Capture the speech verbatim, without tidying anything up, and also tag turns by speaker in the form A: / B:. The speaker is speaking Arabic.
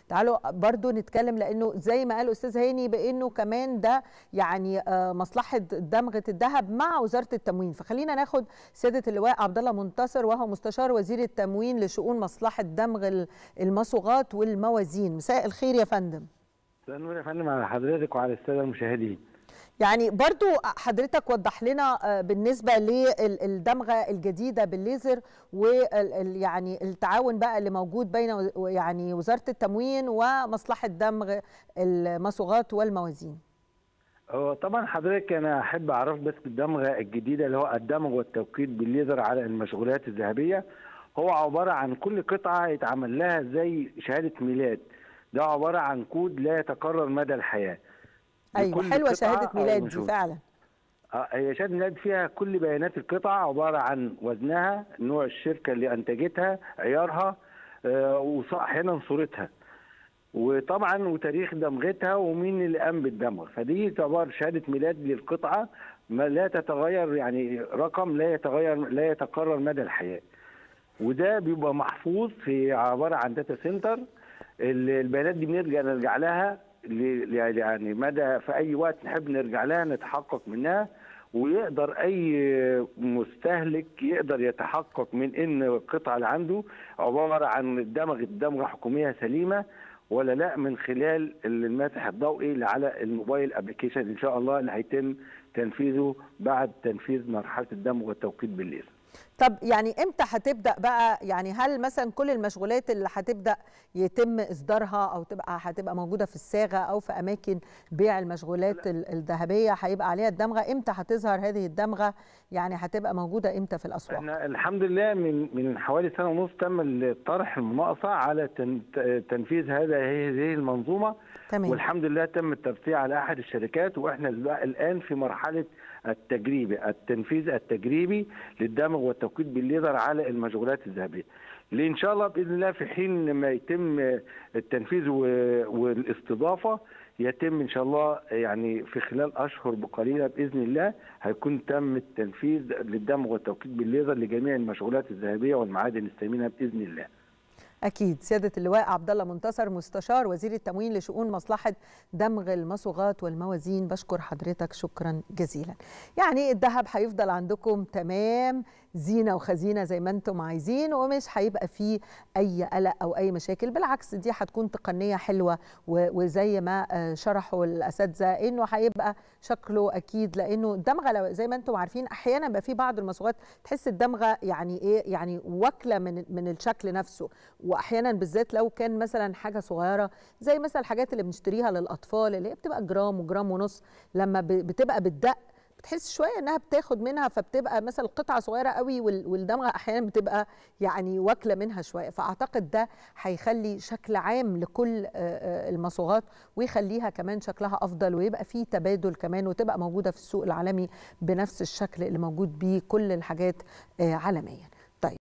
A: تعالوا برضو نتكلم، لانه زي ما قال استاذ هاني بانه كمان ده يعني مصلحه دمغه الذهب مع وزاره التموين. فخلينا ناخد سياده اللواء عبد الله منتصر وهو مستشار وزير التموين لشؤون مصلحه دمغ المصوغات والموازين. مساء الخير يا فندم.
B: مساء النور يا فندم على حضرتك وعلى الساده المشاهدين.
A: يعني برضو حضرتك وضح لنا بالنسبه للدمغه الجديده بالليزر ويعني التعاون بقى اللي موجود بين يعني وزاره التموين ومصلحه دمغ المصوغات والموازين.
B: هو طبعا حضرتك انا احب اعرف بس الدمغه الجديده اللي هو الدمغ والتوكيد بالليزر على المشغولات الذهبيه، هو عباره عن كل قطعه يتعمل لها زي شهاده ميلاد، ده عباره عن كود لا يتكرر مدى الحياه.
A: ايوه حلوه شهاده ميلاد دي فعلا.
B: اه هي شهاده ميلاد فيها كل بيانات القطعه، عباره عن وزنها، نوع الشركه اللي انتجتها، عيارها، آه واحيانا صورتها، وطبعا وتاريخ دمغتها ومين اللي قام بالدمغ. فدي تعتبر شهاده ميلاد للقطعه ما لا تتغير، يعني رقم لا يتغير لا يتكرر مدى الحياه. وده بيبقى محفوظ في عباره عن داتا سنتر. البيانات دي بنرجع نرجع لها يعني مدى في اي وقت نحب نرجع لها نتحقق منها، ويقدر اي مستهلك يقدر يتحقق من ان القطعه اللي عنده عباره عن دمغه دمغه حكوميه سليمه ولا لا، من خلال المسح الضوئي اللي على الموبايل ابلكيشن ان شاء الله اللي هيتم تنفيذه بعد تنفيذ مرحله الدمغ والتوكيد بالليزر.
A: طب يعني امتى هتبدا بقى؟ يعني هل مثلا كل المشغولات اللي هتبدا يتم اصدارها او تبقى هتبقى موجوده في الصاغه او في اماكن بيع المشغولات الذهبيه هيبقى عليها الدمغه؟ امتى هتظهر هذه الدمغه؟ يعني هتبقى موجوده امتى في الاسواق؟
B: احنا الحمد لله من من حوالي سنه ونص تم الطرح المناقصه على تنفيذ هذا هذه المنظومه. تمام. والحمد لله تم الترفيع على احد الشركات، واحنا الان في مرحله التجريبي التنفيذ التجريبي للدمغ والتوكيد بالليزر على المشغولات الذهبيه، اللي ان شاء الله باذن الله في حين ما يتم التنفيذ والاستضافه يتم ان شاء الله يعني في خلال اشهر بقليله باذن الله هيكون تم التنفيذ للدمغ والتوكيد بالليزر لجميع المشغولات الذهبيه والمعادن الثمينه باذن الله.
A: أكيد. سيادة اللواء عبد الله منتصر مستشار وزير التموين لشؤون مصلحة دمغ المصوغات والموازين، بشكر حضرتك شكرا جزيلا. يعني الذهب هيفضل عندكم تمام زينة وخزينة زي ما انتم عايزين، ومش هيبقى فيه أي قلق أو أي مشاكل، بالعكس دي هتكون تقنية حلوة، وزي ما شرحوا الأساتذة إنه هيبقى شكله أكيد، لأنه الدمغة زي ما انتم عارفين أحيانا بقى في بعض المصوغات تحس الدمغة يعني إيه، يعني واكلة من من الشكل نفسه، واحيانا بالذات لو كان مثلا حاجه صغيره زي مثلا الحاجات اللي بنشتريها للاطفال اللي هي بتبقى جرام وجرام ونص، لما بتبقى بالدق بتحس شويه انها بتاخد منها، فبتبقى مثلا قطعه صغيره قوي والدمغه احيانا بتبقى يعني واكله منها شويه. فاعتقد ده هيخلي شكل عام لكل المصوغات ويخليها كمان شكلها افضل، ويبقى فيه تبادل كمان، وتبقى موجوده في السوق العالمي بنفس الشكل اللي موجود بيه كل الحاجات عالميا.